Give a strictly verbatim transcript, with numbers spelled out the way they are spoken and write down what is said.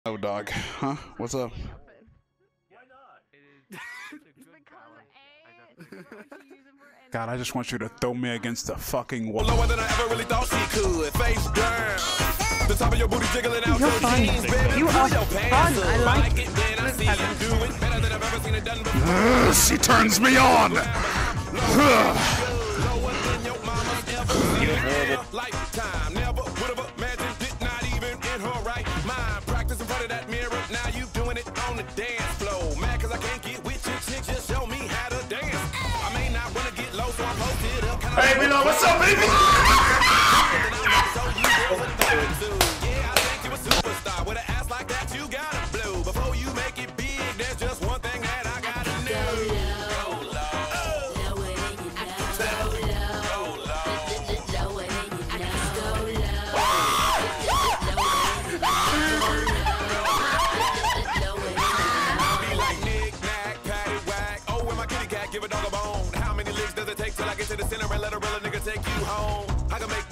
Oh, dog. Huh? What's up? God, I just want you to throw me against the fucking wall. Lower than I ever really thought she could. Face down. The top of your booty jiggling out. You're fun. You are fun. I like it. Uh, she turns me on. Lifetime. Never would have imagined it. Not even in her right mind. Practice in front of that mirror. Now you doing it on the dance floor. Mad cause I can't get with you. Chick, just show me how to dance. I may not want to get low, so I'm posted up. Hey, Milo, what's up, baby? Yeah, I think you a superstar. With an ass like that, you gotta blow. Before you make it big, there's just one thing that I gotta know. Give a dog a bone. How many licks does it take till I get to the center and let a real nigga take you home? I can make